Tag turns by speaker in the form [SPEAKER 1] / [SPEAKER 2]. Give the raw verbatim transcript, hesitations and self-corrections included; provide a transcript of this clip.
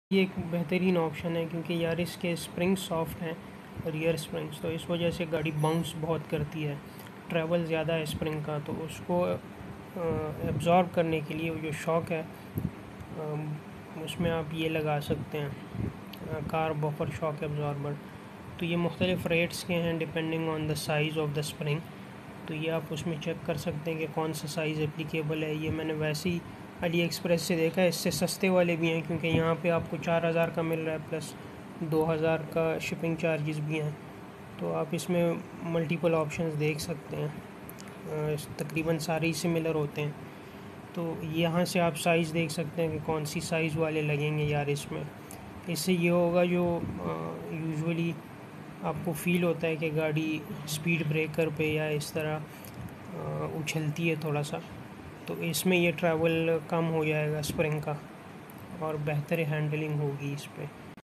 [SPEAKER 1] ये एक बेहतरीन ऑप्शन है क्योंकि यार इसके स्प्रिंग सॉफ्ट हैं, रियर स्प्रिंग्स, तो इस वजह से गाड़ी बाउंस बहुत करती है। ट्रैवल ज़्यादा है स्प्रिंग का, तो उसको एब्ज़ॉर्ब करने के लिए वो जो शॉक है उसमें आप ये लगा सकते हैं, कार बफर शॉक एब्ज़ॉर्बर। तो ये मुख्तलिफ़ रेट्स के हैं depending on the size of the spring. तो ये आप उसमें चेक कर सकते हैं कि कौन सा साइज़ एप्लीकेबल है। ये मैंने वैसे ही अली एक्सप्रेस से देखा है, इससे सस्ते वाले भी हैं क्योंकि यहाँ पे आपको चार हज़ार का मिल रहा है प्लस दो हज़ार का शिपिंग चार्जेस भी हैं। तो आप इसमें मल्टीपल ऑप्शंस देख सकते हैं, तकरीबन सारे ही सिमिलर होते हैं। तो यहाँ से आप साइज़ देख सकते हैं कि कौन सी साइज़ वाले लगेंगे यार इसमें। इससे ये होगा जो यूजुअली आपको फ़ील होता है कि गाड़ी स्पीड ब्रेकर पे या इस तरह उछलती है थोड़ा सा, तो इसमें ये ट्रैवल कम हो जाएगा स्प्रिंग का और बेहतर हैंडलिंग होगी इस पे।